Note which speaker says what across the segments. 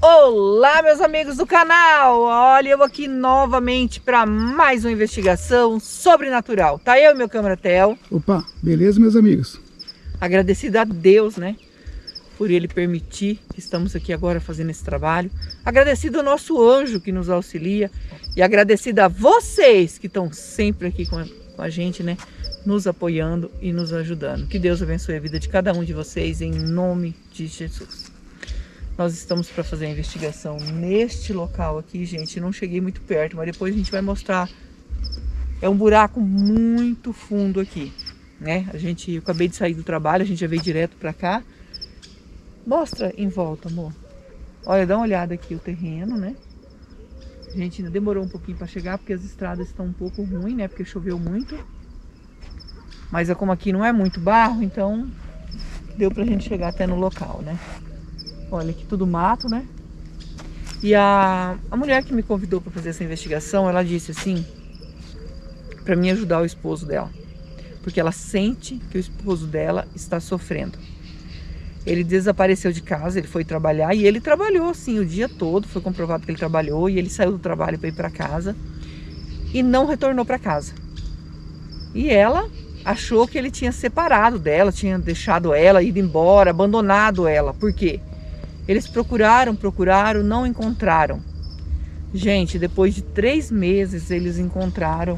Speaker 1: Olá, meus amigos do canal! Olha, eu aqui novamente para mais uma investigação sobrenatural. Tá eu e meu câmera Theo.
Speaker 2: Opa, beleza, meus amigos?
Speaker 1: Agradecido a Deus, né? Por Ele permitir que estamos aqui agora fazendo esse trabalho. Agradecido ao nosso anjo que nos auxilia. E agradecido a vocês que estão sempre aqui com a gente, né? Nos apoiando e nos ajudando. Que Deus abençoe a vida de cada um de vocês em nome de Jesus. Nós estamos para fazer a investigação neste local aqui, gente. Não cheguei muito perto, mas depois a gente vai mostrar. É um buraco muito fundo aqui, né? Eu acabei de sair do trabalho, a gente já veio direto para cá. Mostra em volta, amor. Olha, dá uma olhada aqui o terreno, né? A gente ainda demorou um pouquinho para chegar, porque as estradas estão um pouco ruins, né? Porque choveu muito. Mas como aqui não é muito barro, então deu pra gente chegar até no local, né? Olha, aqui tudo mato, né? E a mulher que me convidou para fazer essa investigação, ela disse assim, para mim ajudar o esposo dela. Porque ela sente que o esposo dela está sofrendo. Ele desapareceu de casa, ele foi trabalhar e ele trabalhou assim o dia todo. Foi comprovado que ele trabalhou e ele saiu do trabalho para ir para casa e não retornou para casa. E ela achou que ele tinha separado dela, tinha deixado ela, ido embora, abandonado ela. Por quê? Eles procuraram, não encontraram. Gente, depois de 3 meses eles encontraram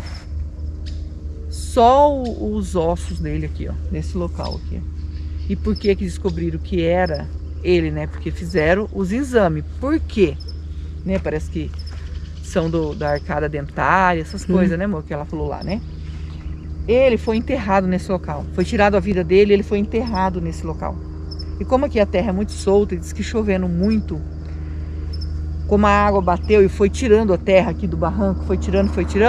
Speaker 1: só os ossos dele aqui, ó, nesse local aqui. E por que descobriram que era ele, né? Porque fizeram os exames. Por quê? Né? Parece que são da arcada dentária, essas coisas, né, amor? Que ela falou lá, né? Ele foi enterrado nesse local. Foi tirado a vida dele, ele foi enterrado nesse local. E como aqui a terra é muito solta, e diz que chovendo muito, como a água bateu e foi tirando a terra aqui do barranco, foi tirando,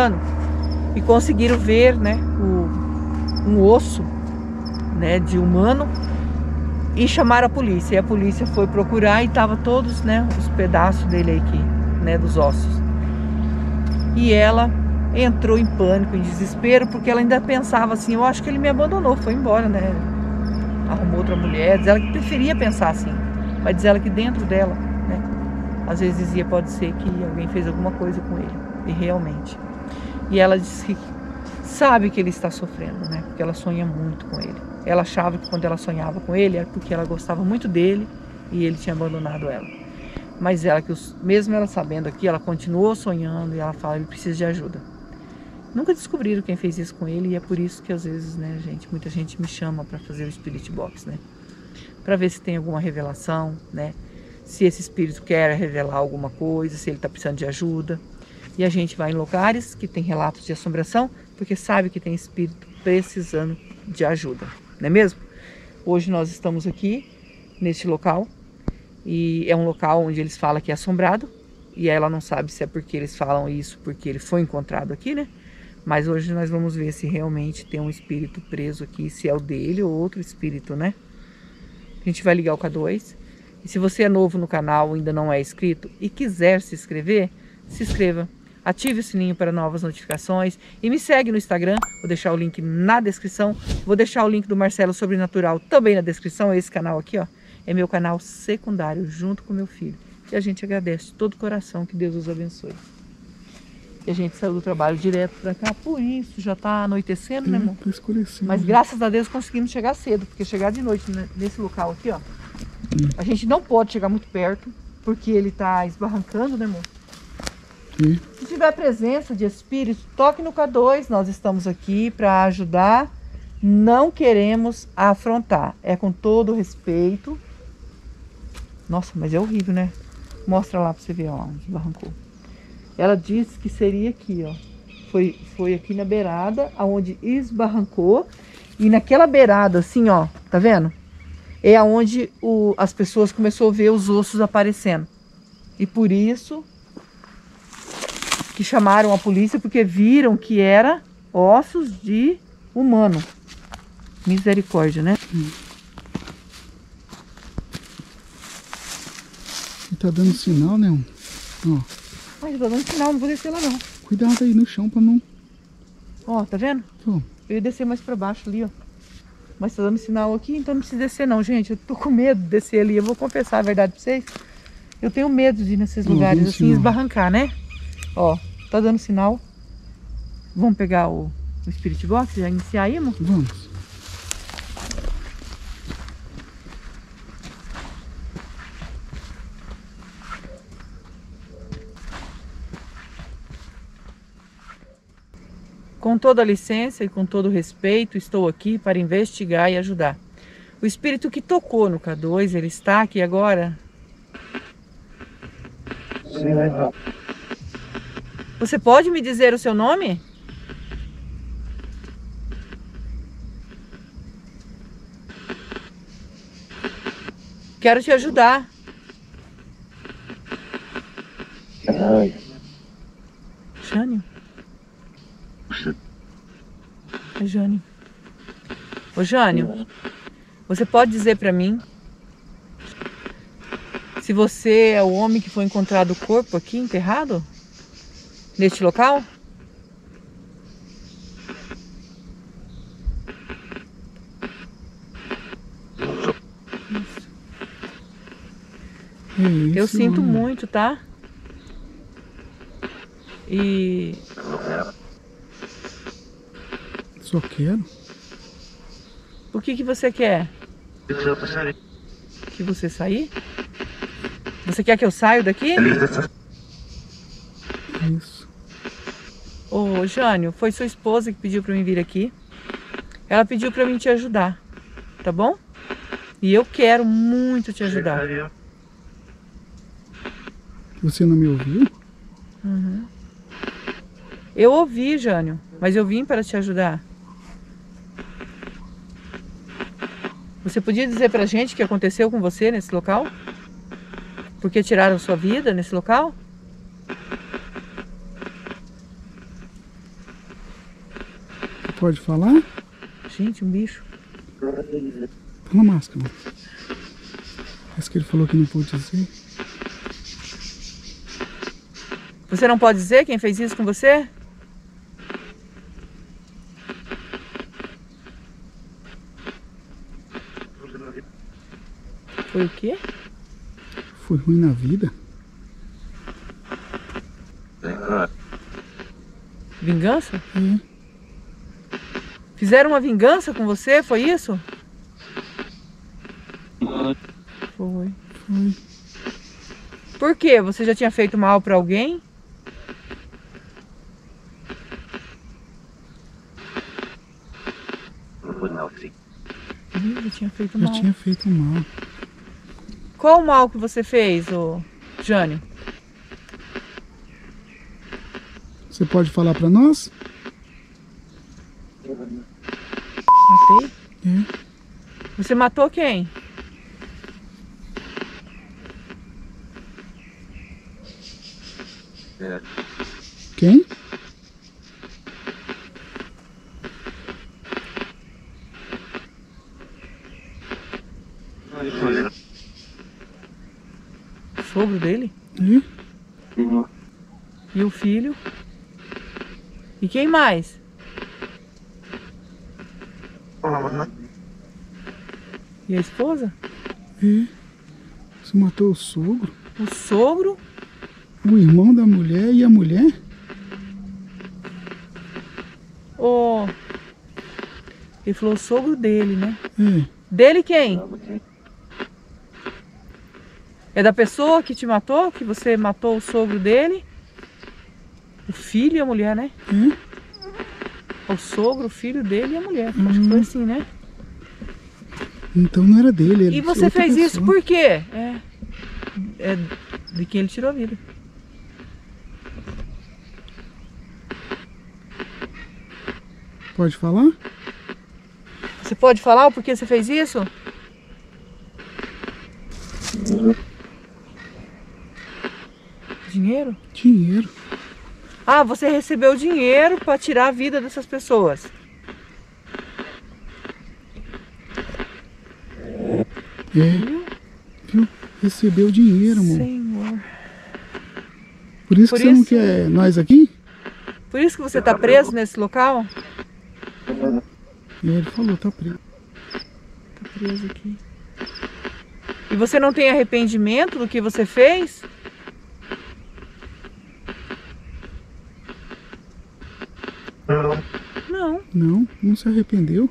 Speaker 1: e conseguiram ver, né, um osso, né, de humano, e chamaram a polícia. E a polícia foi procurar e tava todos, né, os pedaços dele aqui, né, dos ossos. E ela entrou em pânico, em desespero, porque ela ainda pensava assim, eu acho que ele me abandonou, foi embora, né? Arrumou outra mulher, diz ela que preferia pensar assim, mas diz ela que dentro dela, né, às vezes dizia, pode ser que alguém fez alguma coisa com ele, e realmente. E ela disse que sabe que ele está sofrendo, né, porque ela sonha muito com ele. Ela achava que quando ela sonhava com ele era porque ela gostava muito dele e ele tinha abandonado ela. Mas ela, mesmo ela sabendo aqui, ela continuou sonhando e ela fala, ele precisa de ajuda. Nunca descobriram quem fez isso com ele e é por isso que às vezes, né, gente, muita gente me chama para fazer o Spirit Box, né? Para ver se tem alguma revelação, né? Se esse espírito quer revelar alguma coisa, se ele está precisando de ajuda. E a gente vai em lugares que tem relatos de assombração, porque sabe que tem espírito precisando de ajuda, não é mesmo? Hoje nós estamos aqui, neste local, e é um local onde eles falam que é assombrado, e ela não sabe se é porque eles falam isso, porque ele foi encontrado aqui, né? Mas hoje nós vamos ver se realmente tem um espírito preso aqui, se é o dele ou outro espírito, né? A gente vai ligar o K2. E se você é novo no canal, ainda não é inscrito e quiser se inscrever, se inscreva. Ative o sininho para novas notificações e me segue no Instagram. Vou deixar o link na descrição. Vou deixar o link do Marcelo Sobrenatural também na descrição. Esse canal aqui, ó, é meu canal secundário junto com meu filho. E a gente agradece de todo o coração, que Deus os abençoe. E a gente saiu do trabalho direto pra cá, por isso já tá anoitecendo, né, amor?
Speaker 2: Tá escurecendo.
Speaker 1: Mas graças a Deus conseguimos chegar cedo, porque chegar de noite nesse local aqui, ó, a gente não pode chegar muito perto, porque ele tá esbarrancando, né, amor?
Speaker 2: Sim.
Speaker 1: Se tiver presença de espírito, toque no K2, nós estamos aqui para ajudar, não queremos afrontar, é com todo respeito. Nossa, mas é horrível, né? Mostra lá pra você ver, ó, onde esbarrancou. Ela disse que seria aqui, ó. Foi aqui na beirada, aonde esbarrancou. E naquela beirada, assim, ó, tá vendo? É aonde as pessoas começaram a ver os ossos aparecendo. E por isso que chamaram a polícia, porque viram que era ossos de humano. Misericórdia, né?
Speaker 2: Ele tá dando sinal, né? Ó.
Speaker 1: Ai, eu tô dando sinal, não vou descer lá não.
Speaker 2: Cuidado aí no chão pra não...
Speaker 1: Ó, tá vendo?
Speaker 2: Ó.
Speaker 1: Eu ia descer mais pra baixo ali, ó. Mas tá dando sinal aqui, então não precisa descer não, gente. Eu tô com medo de descer ali. Eu vou confessar a verdade pra vocês. Eu tenho medo de ir nesses lugares assim,
Speaker 2: sinal.
Speaker 1: esbarrancar, né? Ó, tá dando sinal. Vamos pegar o Spirit Box e já iniciar aí, amor?
Speaker 2: Vamos.
Speaker 1: Com toda a licença e com todo o respeito, estou aqui para investigar e ajudar. O espírito que tocou no K2, ele está aqui agora? Você pode me dizer o seu nome? Quero te ajudar. Jânio? É Jânio. Ô Jânio, você pode dizer pra mim se você é o homem que foi encontrado o corpo aqui enterrado? Neste local?
Speaker 2: É
Speaker 1: Eu
Speaker 2: isso,
Speaker 1: sinto
Speaker 2: homem.
Speaker 1: muito, tá? E
Speaker 2: Só quero.
Speaker 1: o que você quer? Que você sair? Você quer que eu saia daqui?
Speaker 2: Isso.
Speaker 1: Ô, Jânio, foi sua esposa que pediu pra mim vir aqui. Ela pediu pra mim te ajudar, tá bom? E eu quero muito te ajudar.
Speaker 2: Você não me ouviu?
Speaker 1: Eu ouvi, Jânio, mas eu vim para te ajudar. Você podia dizer pra gente o que aconteceu com você nesse local? Por que tiraram sua vida nesse local?
Speaker 2: Pode falar?
Speaker 1: Gente, um bicho.
Speaker 2: Fala máscara. Parece que ele falou que não pôde dizer.
Speaker 1: Você não pode dizer quem fez isso com você? Foi o quê?
Speaker 2: Foi ruim na vida?
Speaker 1: Vingança?
Speaker 2: É.
Speaker 1: Fizeram uma vingança com você? Foi isso? Foi.
Speaker 2: Foi.
Speaker 1: Por quê? Você já tinha feito mal pra alguém? Já tinha feito
Speaker 2: Já
Speaker 1: mal.
Speaker 2: tinha feito mal.
Speaker 1: Qual o mal que você fez, ô Jânio?
Speaker 2: Você pode falar pra nós?
Speaker 1: Matei?
Speaker 2: É.
Speaker 1: Você matou quem?
Speaker 2: Quem?
Speaker 1: O sogro dele?
Speaker 2: É.
Speaker 1: E o filho? E quem mais? E a esposa?
Speaker 2: É. Você matou o sogro,
Speaker 1: O sogro?
Speaker 2: o irmão da mulher e a mulher?
Speaker 1: O... Ele falou o sogro dele, né?
Speaker 2: É.
Speaker 1: Dele quem? É da pessoa que te matou? Que você matou o sogro dele? O filho e a mulher, né?
Speaker 2: É.
Speaker 1: O sogro, o filho dele e a mulher. Acho que foi assim, né?
Speaker 2: Então não era dele. Era
Speaker 1: E
Speaker 2: de
Speaker 1: você
Speaker 2: outra
Speaker 1: fez isso
Speaker 2: pessoa.
Speaker 1: por quê? É de quem ele tirou a vida.
Speaker 2: Pode falar?
Speaker 1: Você pode falar o porquê você fez isso? Dinheiro?
Speaker 2: Dinheiro.
Speaker 1: Ah, você recebeu dinheiro para tirar a vida dessas pessoas.
Speaker 2: É. Viu? Recebeu dinheiro, amor.
Speaker 1: Senhor.
Speaker 2: Por isso
Speaker 1: Por
Speaker 2: que você não
Speaker 1: isso-
Speaker 2: quer nós aqui?
Speaker 1: Por isso que você está preso nesse local?
Speaker 2: É, ele falou, tá preso.
Speaker 1: Tá preso aqui. E você não tem arrependimento do que você fez? Não.
Speaker 2: Não se arrependeu.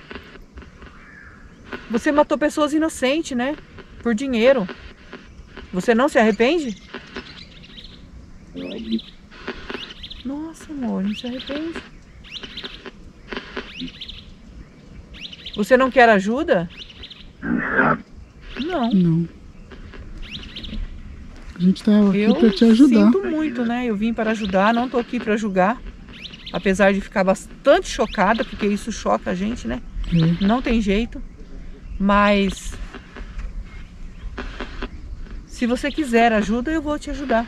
Speaker 1: Você matou pessoas inocentes, né? Por dinheiro. Você não se arrepende? Nossa, amor, não se arrepende. Você não quer ajuda? Não.
Speaker 2: Não. A gente tá aqui para te ajudar.
Speaker 1: Eu sinto muito, né? Eu vim para ajudar, não tô aqui para julgar. Apesar de ficar bastante chocada, porque isso choca a gente, né? Não tem jeito. Mas se você quiser ajuda, eu vou te ajudar.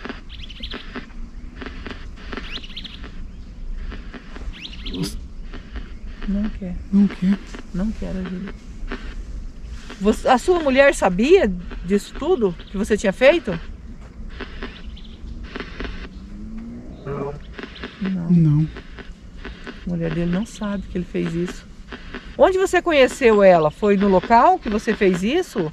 Speaker 1: Não quer.
Speaker 2: Não quer.
Speaker 1: Não quero ajuda. A sua mulher sabia disso tudo que você tinha feito?
Speaker 2: Não.
Speaker 1: A mulher dele não sabe que ele fez isso. Onde você conheceu ela? Foi no local que você fez isso?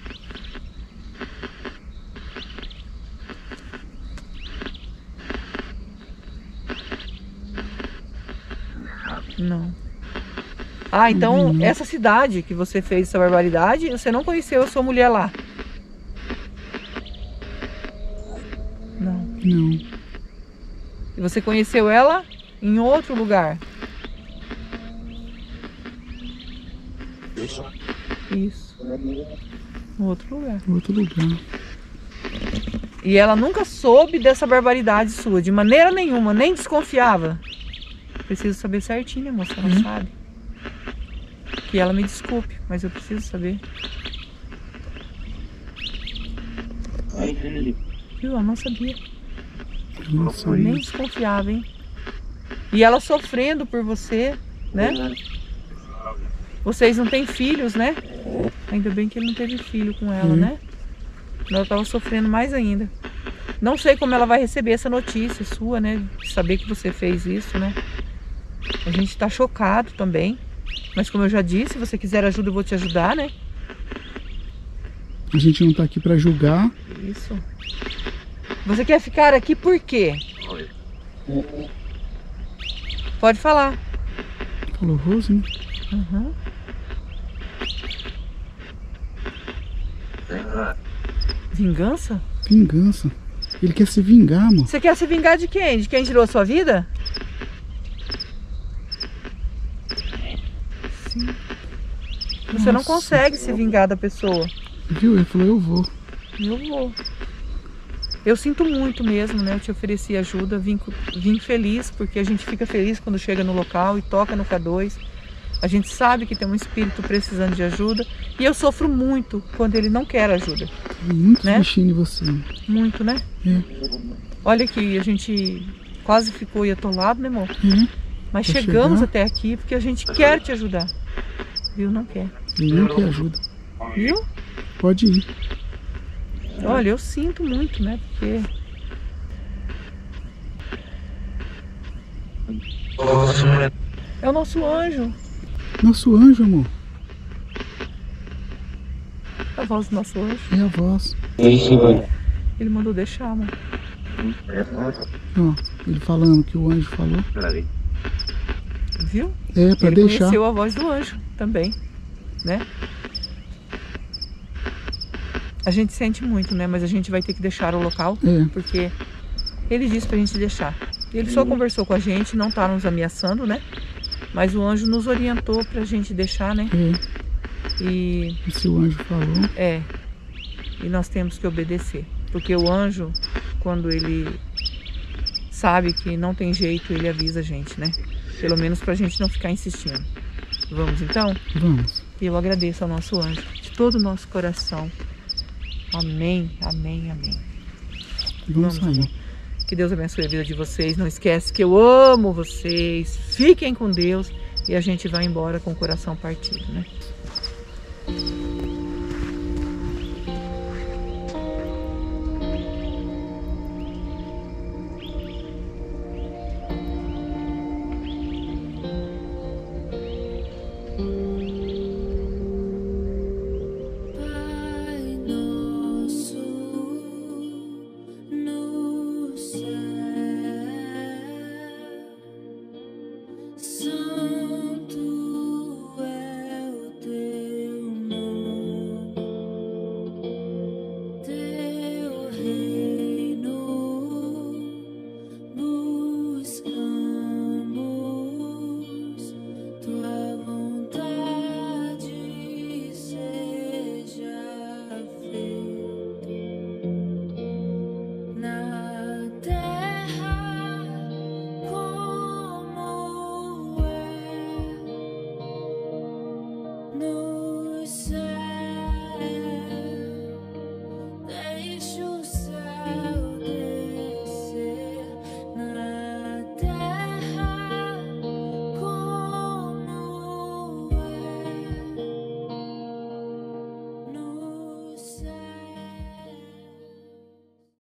Speaker 1: Não. Ah, então essa cidade que você fez essa barbaridade, você não conheceu a sua mulher lá? Não.
Speaker 2: Não.
Speaker 1: E você conheceu ela em outro lugar? Isso. Em outro lugar.
Speaker 2: Outro lugar.
Speaker 1: E ela nunca soube dessa barbaridade sua, de maneira nenhuma, nem desconfiava? Preciso saber certinho, moça, ela sabe. Que ela me desculpe, mas eu preciso saber. Viu? Ela não sabia.
Speaker 2: Não sabia.
Speaker 1: Nem desconfiava, hein? E ela sofrendo por você, né? Vocês não têm filhos, né? Ainda bem que ele não teve filho com ela, né? Ela estava sofrendo mais ainda. Não sei como ela vai receber essa notícia sua, né? De saber que você fez isso, né? A gente está chocado também. Mas como eu já disse, se você quiser ajuda, eu vou te ajudar, né?
Speaker 2: A gente não tá aqui para julgar.
Speaker 1: Isso. Você quer ficar aqui por quê? Pode falar.
Speaker 2: Falou Rose, né?
Speaker 1: Uhum. Vingança?
Speaker 2: Vingança. Ele quer se vingar, amor.
Speaker 1: Você quer se vingar de quem? De quem tirou a sua vida? Sim. Você não consegue se vingar da pessoa.
Speaker 2: Viu? Ele falou, eu vou.
Speaker 1: Eu vou. Eu sinto muito mesmo, né? Eu te ofereci ajuda, vim feliz, porque a gente fica feliz quando chega no local e toca no K2. A gente sabe que tem um espírito precisando de ajuda. E eu sofro muito quando ele não quer ajuda.
Speaker 2: Muito
Speaker 1: né?
Speaker 2: bichinho em você.
Speaker 1: Muito, né?
Speaker 2: É.
Speaker 1: Olha aqui, a gente quase ficou atolado, né, amor? Mas
Speaker 2: Pra
Speaker 1: chegamos
Speaker 2: chegar.
Speaker 1: até aqui porque a gente quer te ajudar. Viu? Não quer.
Speaker 2: Ele não quer ajuda.
Speaker 1: Viu?
Speaker 2: Pode ir.
Speaker 1: Olha, eu sinto muito, né? Porque... é o nosso anjo.
Speaker 2: Nosso anjo, amor.
Speaker 1: A voz do nosso anjo.
Speaker 2: É a voz.
Speaker 1: Ele mandou deixar, amor.
Speaker 2: Ó, ele falando que o anjo falou.
Speaker 1: Viu?
Speaker 2: É, pra
Speaker 1: Ele
Speaker 2: deixar.
Speaker 1: conheceu a voz do anjo também, né? A gente sente muito, né? Mas a gente vai ter que deixar o local,
Speaker 2: É.
Speaker 1: porque ele disse pra gente deixar. Ele só conversou com a gente, não tá nos ameaçando, né? Mas o anjo nos orientou pra gente deixar, né?
Speaker 2: É.
Speaker 1: E
Speaker 2: Se o anjo falou.
Speaker 1: é. E nós temos que obedecer. Porque o anjo, quando ele sabe que não tem jeito, ele avisa a gente, né? Pelo menos pra gente não ficar insistindo. Vamos então?
Speaker 2: Vamos.
Speaker 1: E eu agradeço ao nosso anjo, de todo o nosso coração. Amém, amém, amém.
Speaker 2: Vamos sair.
Speaker 1: amor. Que Deus abençoe a vida de vocês. Não esquece que eu amo vocês. Fiquem com Deus. E a gente vai embora com o coração partido, né?
Speaker 3: você.